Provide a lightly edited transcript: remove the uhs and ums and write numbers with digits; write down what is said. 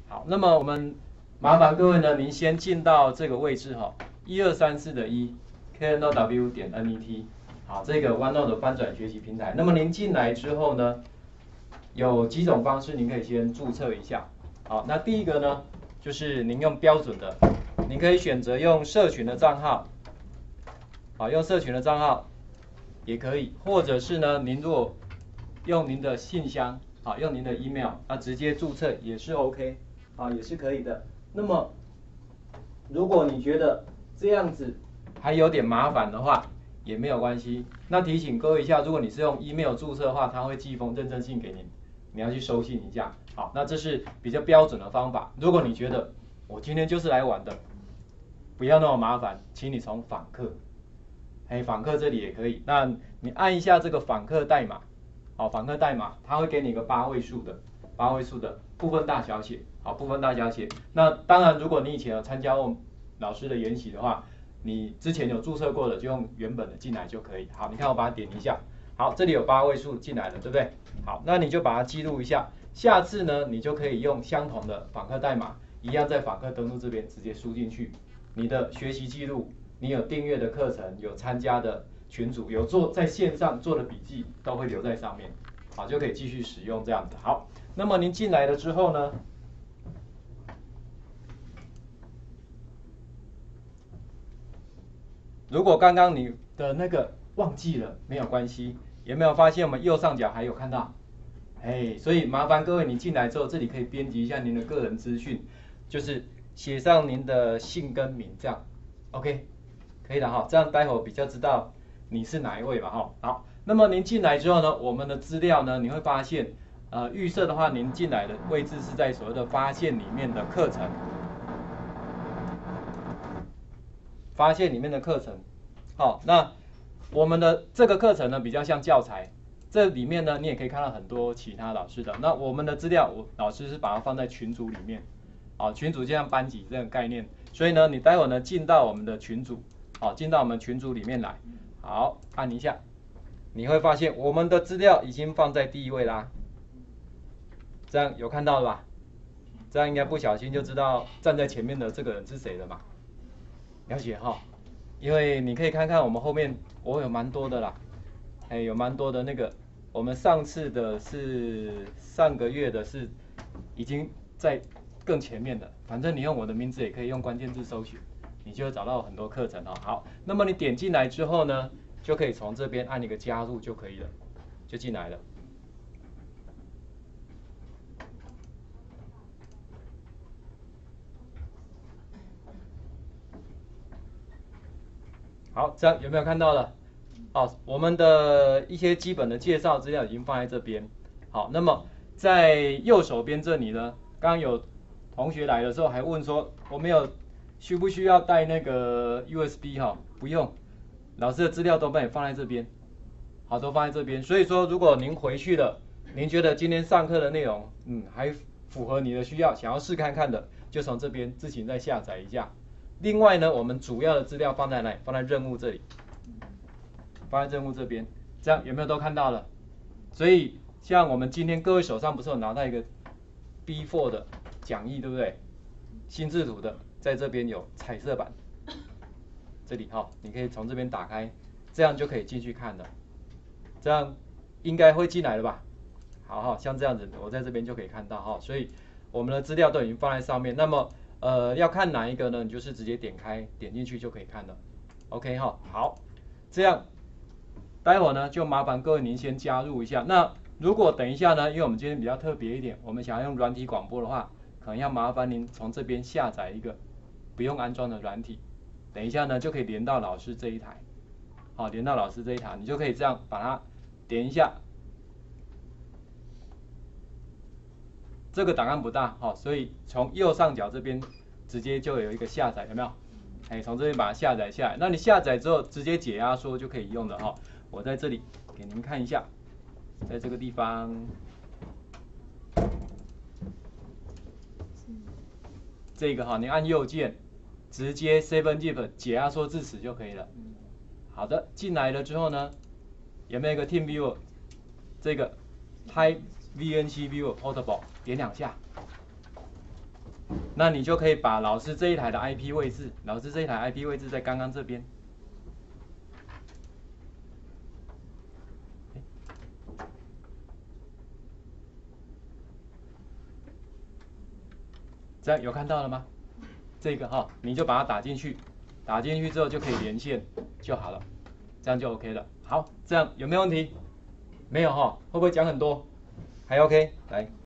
好，那么我们麻烦各位呢，您先进到这个位置哈，1234的1 know .net， 好，这个 OneNote 的翻转学习平台。那么您进来之后呢，有几种方式，您可以先注册一下。好，那第一个呢，就是您用标准的，您可以选择用社群的账号，好，用社群的账号也可以，或者是呢，您如果用您的信箱，好，用您的 email， 直接注册也是 OK。啊，也是可以的。那么，如果你觉得这样子还有点麻烦的话，也没有关系。那提醒各位一下，如果你是用 email 注册的话，它会寄一封认证信给你，你要去收信一下。好，那这是比较标准的方法。如果你觉得我今天就是来玩的，不要那么麻烦，请你从访客，访客这里也可以。那你按一下这个访客代码，好，访客代码，它会给你一个8位数的部分大小写。好，部分大小写。那当然，如果你以前有参加过老师的研习的话，你之前有注册过的，就用原本的进来就可以。好，你看我把它点一下，好，这里有8位数进来了，对不对？好，那你就把它记录一下。下次呢，你就可以用相同的访客代码，一样在访客登录这边直接输进去。你的学习记录，你有订阅的课程，有参加的群组，有做在线上做的笔记，都会留在上面。好，就可以继续使用这样子。好，那么您进来了之后呢？如果刚刚你的那个忘记了，没有关系。有没有发现我们右上角还有看到？所以麻烦各位，你进来之后，这里可以编辑一下您的个人资讯，就是写上您的姓跟名，这样 ，OK， 可以的哈。这样待会儿比较知道你是哪一位嘛哈。好，那么您进来之后呢，我们的资料呢，你会发现，预设的话，您进来的位置是在所谓的发现里面的课程。发现里面的课程，好，那我们的这个课程呢比较像教材，这里面呢你也可以看到很多其他老师的。那我们的资料，老师是把它放在群组里面，好，群组就像班级这个概念，所以呢你待会呢进到我们的群组，好，进到我们群组里面来，好，按一下，你会发现我们的资料已经放在第一位啦，这样有看到了吧？这样应该不小心就知道站在前面的这个人是谁了嘛？了解哈，因为你可以看看我们后面，我有蛮多的啦，有蛮多的那个，我们上次的是上个月的是已经在更前面的，反正你用我的名字也可以用关键字搜寻，你就会找到很多课程哈。好，那么你点进来之后呢，就可以从这边按一个加入就可以了，就进来了。好，这样有没有看到了？好，我们的一些基本的介绍资料已经放在这边。好，那么在右手边这里呢，刚刚有同学来的时候还问说，我们有需不需要带那个 USB 哈？不用，老师的资料都帮你放在这边。好，都放在这边。所以说，如果您回去了，您觉得今天上课的内容，还符合你的需要，想要试看看的，就从这边自行再下载一下。另外呢，我们主要的资料放在哪里？放在任务这里，放在任务这边，这样有没有都看到了？所以像我们今天各位手上不是有拿到一个 B4 的讲义，对不对？心智图的，在这边有彩色版，这里哈，你可以从这边打开，这样就可以进去看了。这样应该会进来了吧？好哈，像这样子，我在这边就可以看到哈，所以我们的资料都已经放在上面。那么要看哪一个呢？你就是直接点进去就可以看了。OK 哈，好，这样待会儿呢就麻烦各位您先加入一下。那如果等一下呢，因为我们今天比较特别一点，我们想要用软体广播的话，可能要麻烦您从这边下载一个不用安装的软体，等一下呢就可以连到老师这一台。好，连到老师这一台，你就可以这样把它点一下。这个档案不大，好，所以从右上角这边直接就有一个下载，有没有？从这边把它下载下来。那你下载之后直接解压缩就可以用了哈。我在这里给您看一下，在这个地方，这个哈，你按右键，直接 7-zip 解压缩至此就可以了。好的，进来了之后呢，有没有一个 Team Viewer？ 这个 Type VNC Viewer Portable 点2下， 那你就可以把老师这一台的 IP 位置，老师这一台 IP 位置在刚刚这边。这样有看到了吗？这个哈，你就把它打进去，打进去之后就可以连线就好了，这样就 OK 了。好，这样有没有问题？没有哈，会不会讲很多？还 OK？来。